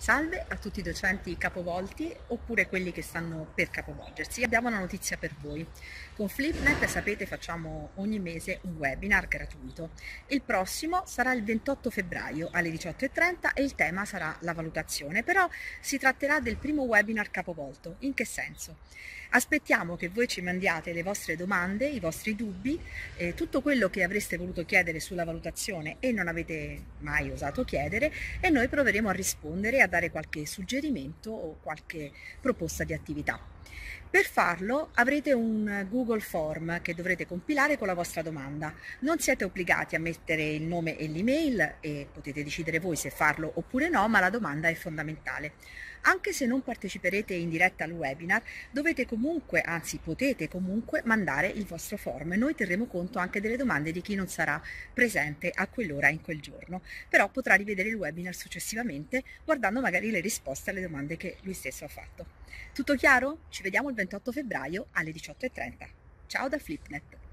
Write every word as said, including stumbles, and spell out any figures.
Salve a tutti i docenti capovolti oppure quelli che stanno per capovolgersi. Abbiamo una notizia per voi. Con Flipnet, sapete, facciamo ogni mese un webinar gratuito. Il prossimo sarà il ventotto febbraio alle diciotto e trenta e il tema sarà la valutazione, però si tratterà del primo webinar capovolto. In che senso? Aspettiamo che voi ci mandiate le vostre domande, i vostri dubbi, eh, tutto quello che avreste voluto chiedere sulla valutazione e non avete mai osato chiedere, e noi proveremo a rispondere e a dare qualche suggerimento o qualche proposta di attività. Per farlo avrete un Google Form che dovrete compilare con la vostra domanda. Non siete obbligati a mettere il nome e l'email e potete decidere voi se farlo oppure no, ma la domanda è fondamentale. Anche se non parteciperete in diretta al webinar, dovete comunque, anzi potete comunque mandare il vostro form. Noi terremo conto anche delle domande di chi non sarà presente a quell'ora in quel giorno, però potrà rivedere il webinar successivamente guardando magari le risposte alle domande che lui stesso ha fatto. Tutto chiaro? Ci vediamo il ventotto febbraio alle diciotto e trenta. Ciao da Flipnet!